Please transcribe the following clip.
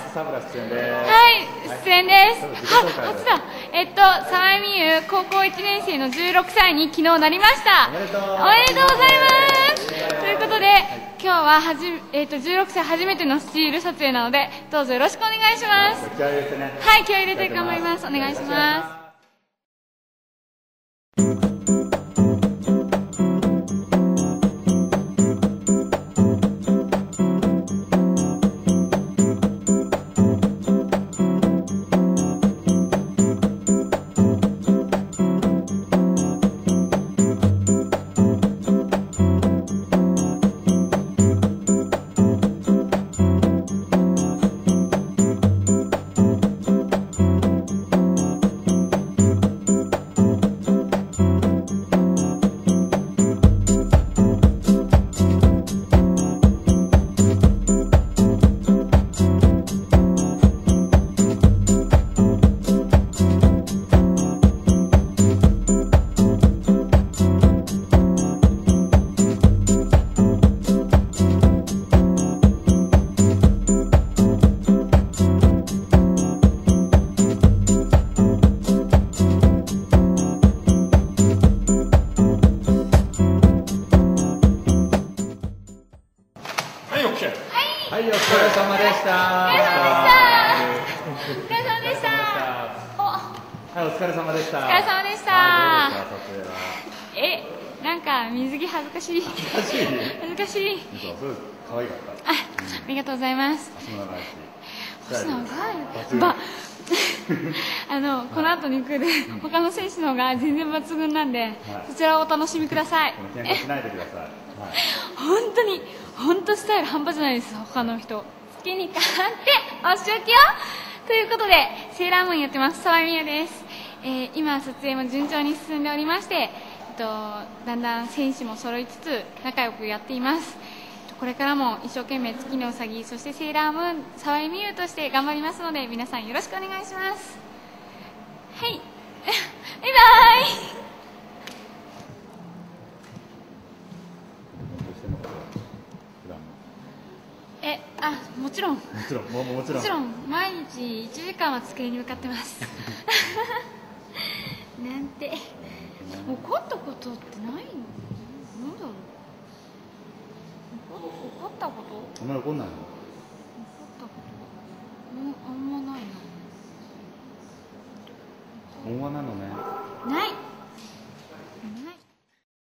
初サブラ出演です。 はい、出演です。初だ。沢井美優、高校1年生の16歳に昨日なりました。 おめでとう。 おめでとうございます。ということで、今日は16歳初めてのスチール撮影なので、どうぞよろしくお願いします。 気合い入れてね。 はい、気合い入れて頑張ります。お願いします。 はい、お疲れ様でした。 お疲れ様でした。 はい、お疲れ様でした。 お疲れ様でした。なんか水着恥ずかしい。恥ずかしい。 可愛かった。 ありがとうございます。 足も長いし。 足長い。この後に来る他の選手の方が全然抜群なんで、そちらをお楽しみください。 喧嘩しないでください。 本当スタイル半端じゃないです。他の人好きに勝ってお仕置きよ。ということでセーラームーンやってます沢井美優です。今撮影も順調に進んでおりまして、だんだん選手も揃いつつ仲良くやっています。これからも一生懸命月のうさぎ、そしてセーラームーン沢井美優として頑張りますので、皆さんよろしくお願いします。はいバイバイ。もちろん毎日1時間は机に向かってますなんて怒ったことってないの？なんだろう、怒ったこと？ あんまり怒んないの？ 怒ったことあんまないな。 温和なのね。